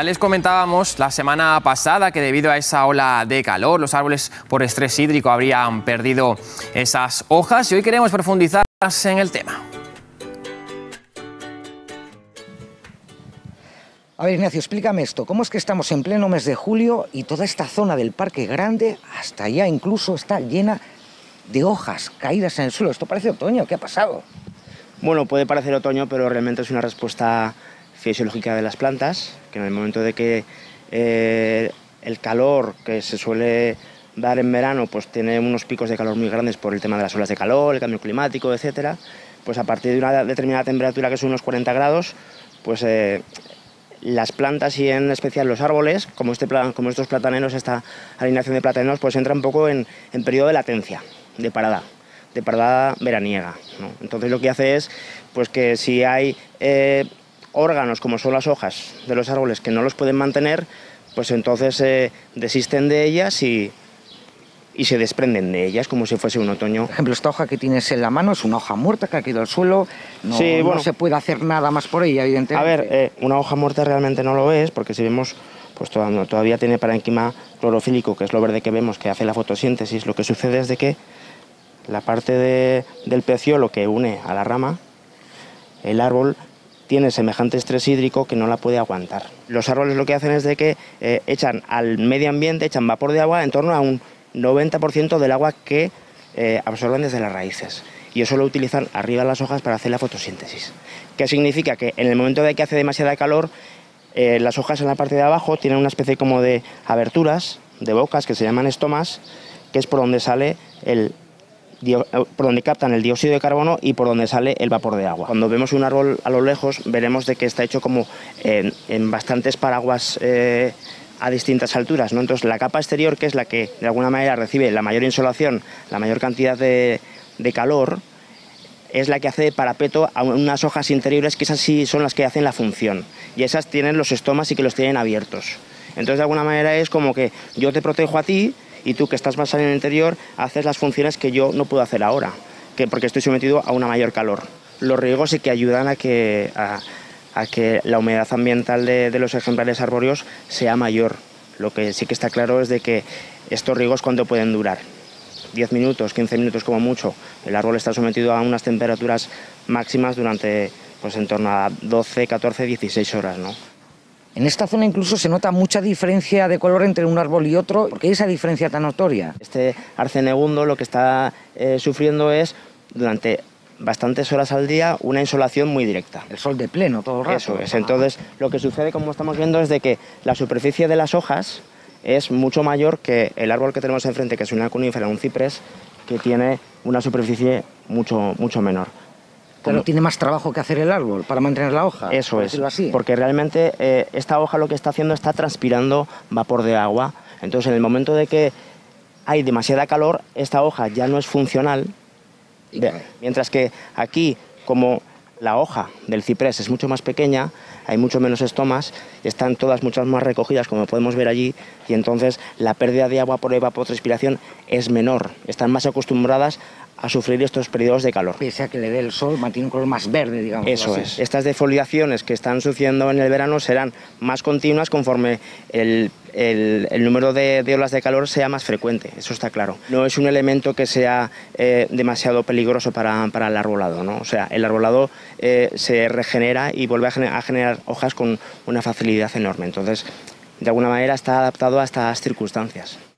Ya les comentábamos la semana pasada que debido a esa ola de calor, los árboles por estrés hídrico habrían perdido esas hojas y hoy queremos profundizar más en el tema. A ver, Ignacio, explícame esto. ¿Cómo es que estamos en pleno mes de julio y toda esta zona del Parque Grande, hasta allá incluso, está llena de hojas caídas en el suelo? Esto parece otoño. ¿Qué ha pasado? Bueno, puede parecer otoño, pero realmente es una respuesta fisiológica de las plantas, que en el momento de que el calor que se suele dar en verano pues tiene unos picos de calor muy grandes por el tema de las olas de calor, el cambio climático, etcétera, pues a partir de una determinada temperatura, que son unos 40 grados, pues las plantas y en especial los árboles, como estos plataneros, esta alineación de plataneros, pues entra un poco en periodo de latencia, de parada veraniega, ¿no? Entonces lo que hace es pues que si hay órganos como son las hojas de los árboles que no los pueden mantener, pues entonces desisten de ellas y se desprenden de ellas como si fuese un otoño. Por ejemplo, esta hoja que tienes en la mano es una hoja muerta que ha caído al suelo. No, sí, bueno, no se puede hacer nada más por ella, evidentemente. A ver, una hoja muerta realmente no lo es, porque si vemos, pues todavía tiene parénquima clorofílico, que es lo verde que vemos que hace la fotosíntesis. Lo que sucede es de que la parte del peciolo que une a la rama, el árbol tiene semejante estrés hídrico que no la puede aguantar. Los árboles lo que hacen es de que echan al medio ambiente, echan vapor de agua en torno a un 90% del agua que absorben desde las raíces. Y eso lo utilizan arriba de las hojas para hacer la fotosíntesis. ¿Qué significa? Que en el momento de que hace demasiada calor, las hojas en la parte de abajo tienen una especie como de aberturas, de bocas, que se llaman estomas, que es por donde sale por donde captan el dióxido de carbono y por donde sale el vapor de agua. Cuando vemos un árbol a lo lejos, veremos de que está hecho como en bastantes paraguas a distintas alturas, ¿no? Entonces la capa exterior, que es la que de alguna manera recibe la mayor insolación, la mayor cantidad de calor, es la que hace de parapeto a unas hojas interiores, que esas sí son las que hacen la función, y esas tienen los estomas y que los tienen abiertos. Entonces de alguna manera es como que yo te protejo a ti y tú, que estás más en el interior, haces las funciones que yo no puedo hacer ahora, porque estoy sometido a una mayor calor. Los riegos sí que ayudan a que la humedad ambiental de los ejemplares arbóreos sea mayor. Lo que sí que está claro es de que estos riegos, ¿cuánto pueden durar? 10 minutos, 15 minutos como mucho. El árbol está sometido a unas temperaturas máximas durante pues en torno a 12, 14, 16 horas, ¿no? En esta zona incluso se nota mucha diferencia de color entre un árbol y otro. ¿Por qué hay esa diferencia tan notoria? Este arcenegundo lo que está sufriendo es, durante bastantes horas al día, una insolación muy directa. El sol de pleno todo el rato. Eso es. Entonces lo que sucede, como estamos viendo, es de que la superficie de las hojas es mucho mayor que el árbol que tenemos enfrente, que es una conífera, un ciprés, que tiene una superficie mucho menor. Pero tiene más trabajo que hacer el árbol para mantener la hoja. Eso es, porque realmente esta hoja lo que está haciendo está transpirando vapor de agua. Entonces en el momento de que hay demasiada calor, esta hoja ya no es funcional, mientras que aquí, como la hoja del ciprés es mucho más pequeña, hay mucho menos estomas, están todas muchas más recogidas, como podemos ver allí, y entonces la pérdida de agua por evapotranspiración es menor. Están más acostumbradas a sufrir estos periodos de calor. Pese a que le dé el sol, mantiene un color más verde, digamos. Eso es. Estas defoliaciones que están sucediendo en el verano serán más continuas conforme el número de olas de calor sea más frecuente, eso está claro. No es un elemento que sea demasiado peligroso para el arbolado, ¿no? O sea, el arbolado se regenera y vuelve a generar hojas con una facilidad enorme. Entonces, de alguna manera está adaptado a estas circunstancias.